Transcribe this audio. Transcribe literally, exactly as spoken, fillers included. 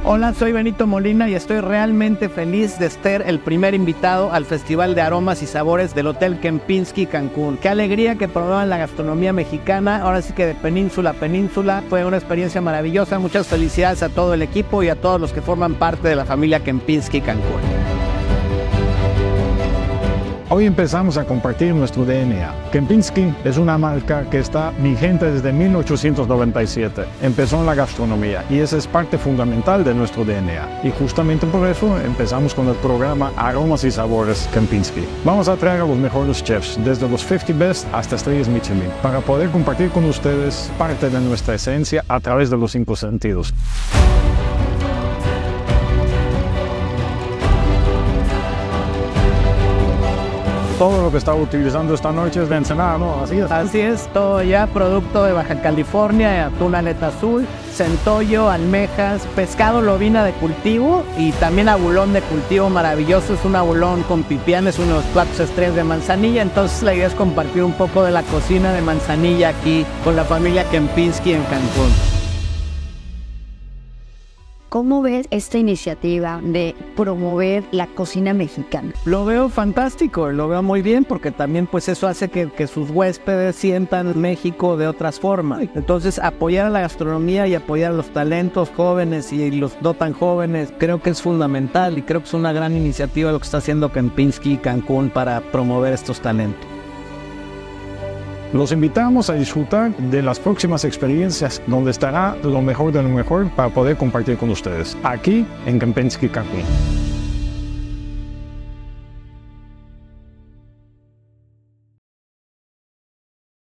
Hola, soy Benito Molina y estoy realmente feliz de ser el primer invitado al Festival de Aromas y Sabores del Hotel Kempinski Cancún. Qué alegría que probaban la gastronomía mexicana, ahora sí que de península a península. Fue una experiencia maravillosa. Muchas felicidades a todo el equipo y a todos los que forman parte de la familia Kempinski Cancún. Hoy empezamos a compartir nuestro D N A. Kempinski es una marca que está vigente desde mil ochocientos noventa y siete. Empezó en la gastronomía y esa es parte fundamental de nuestro D N A. Y justamente por eso empezamos con el programa Aromas y Sabores Kempinski. Vamos a traer a los mejores chefs, desde los cincuenta Best hasta estrellas Michelin, para poder compartir con ustedes parte de nuestra esencia a través de los cinco sentidos. Todo lo que estaba utilizando esta noche es de Ensenada, ¿no? Así es. Así es, todo ya producto de Baja California, atún aleta azul, centollo, almejas, pescado lobina de cultivo y también abulón de cultivo maravilloso. Es un abulón con pipián, es uno de los platos estrellas de Manzanilla. Entonces la idea es compartir un poco de la cocina de Manzanilla aquí con la familia Kempinski en Cancún. ¿Cómo ves esta iniciativa de promover la cocina mexicana? Lo veo fantástico, lo veo muy bien porque también pues eso hace que, que sus huéspedes sientan México de otras formas. Entonces apoyar a la gastronomía y apoyar a los talentos jóvenes y los no tan jóvenes creo que es fundamental y creo que es una gran iniciativa lo que está haciendo Kempinski Cancún para promover estos talentos. Los invitamos a disfrutar de las próximas experiencias donde estará lo mejor de lo mejor para poder compartir con ustedes, aquí en Kempinski Cancún.